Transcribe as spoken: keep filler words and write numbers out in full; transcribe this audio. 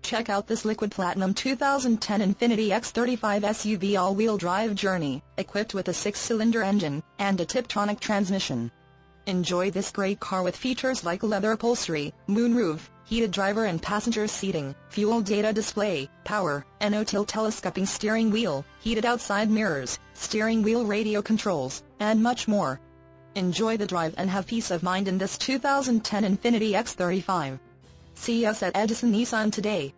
Check out this liquid platinum two thousand ten Infiniti E X thirty-five S U V all-wheel drive journey, equipped with a six-cylinder engine and a Tiptronic transmission. Enjoy this great car with features like leather upholstery, moonroof, heated driver and passenger seating, fuel data display, power, no-tilt telescoping steering wheel, heated outside mirrors, steering wheel radio controls, and much more. Enjoy the drive and have peace of mind in this two thousand ten Infiniti E X thirty-five. See us at Edison Nissan today.